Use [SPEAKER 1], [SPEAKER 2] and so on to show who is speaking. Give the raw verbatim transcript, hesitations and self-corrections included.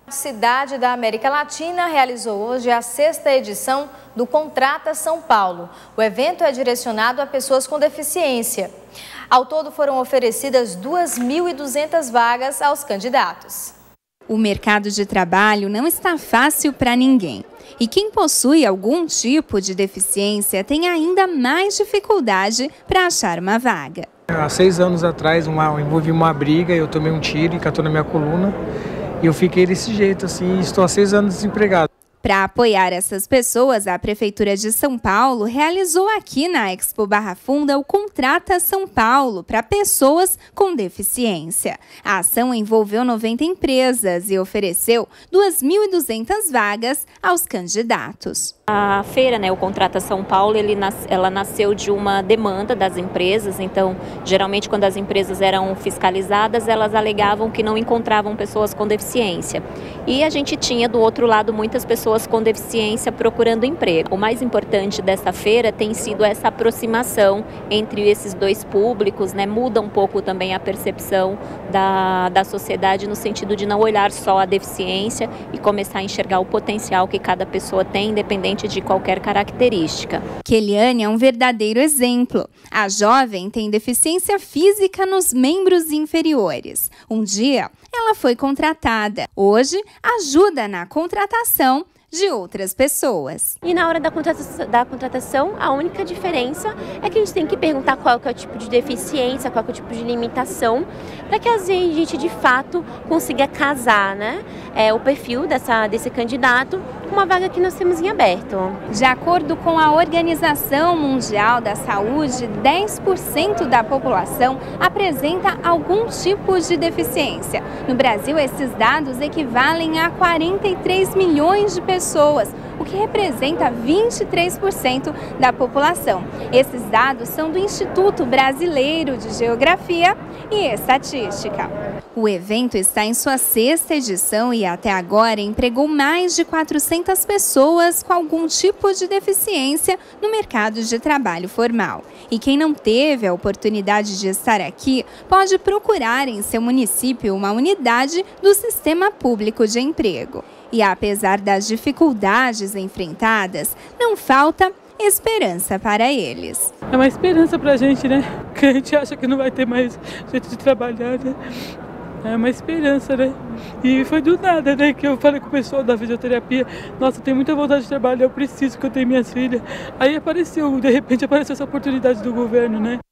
[SPEAKER 1] Cidade da América Latina realizou hoje a sexta edição do Contrata São Paulo. O evento é direcionado a pessoas com deficiência. Ao todo foram oferecidas duas mil e duzentas vagas aos candidatos.
[SPEAKER 2] O mercado de trabalho não está fácil para ninguém. E quem possui algum tipo de deficiência tem ainda mais dificuldade para achar uma vaga.
[SPEAKER 3] Há seis anos atrás uma, eu envolvi uma briga, eu tomei um tiro e catou na minha coluna. E eu fiquei desse jeito, assim, estou há seis anos desempregado.
[SPEAKER 2] Para apoiar essas pessoas, a Prefeitura de São Paulo realizou aqui na Expo Barra Funda o Contrata São Paulo para pessoas com deficiência. A ação envolveu noventa empresas e ofereceu duas mil e duzentas vagas aos candidatos.
[SPEAKER 4] A feira, né, o Contrata São Paulo, ele nas, ela nasceu de uma demanda das empresas. Então, geralmente quando as empresas eram fiscalizadas, elas alegavam que não encontravam pessoas com deficiência. E a gente tinha do outro lado muitas pessoas com deficiência procurando emprego. O mais importante dessa feira tem sido essa aproximação entre esses dois públicos, né? Muda um pouco também a percepção da, da sociedade no sentido de não olhar só a deficiência e começar a enxergar o potencial que cada pessoa tem, independente de qualquer característica.
[SPEAKER 2] Keliane é um verdadeiro exemplo. A jovem tem deficiência física nos membros inferiores. Um dia, ela foi contratada. Hoje, ajuda na contratação de outras pessoas.
[SPEAKER 5] E na hora da contratação, da contratação, a única diferença é que a gente tem que perguntar qual que é o tipo de deficiência, qual que é o tipo de limitação, para que a gente de fato consiga casar, né, é, o perfil dessa, desse candidato com uma vaga que nós temos em aberto.
[SPEAKER 2] De acordo com a Organização Mundial da Saúde, dez por cento da população apresenta algum tipo de deficiência. No Brasil, esses dados equivalem a quarenta e três milhões de pessoas. pessoas, o que representa vinte e três por cento da população. Esses dados são do Instituto Brasileiro de Geografia e Estatística. O evento está em sua sexta edição e até agora empregou mais de quatrocentas pessoas com algum tipo de deficiência no mercado de trabalho formal. E quem não teve a oportunidade de estar aqui pode procurar em seu município uma unidade do Sistema Público de Emprego. E apesar das dificuldades enfrentadas, não falta esperança para eles.
[SPEAKER 6] É uma esperança para a gente, né? Que a gente acha que não vai ter mais jeito de trabalhar, né? É uma esperança, né? E foi do nada, né? Que eu falei com o pessoal da fisioterapia: nossa, eu tenho muita vontade de trabalhar, eu preciso, que eu tenho minhas filhas. Aí apareceu, de repente apareceu essa oportunidade do governo, né?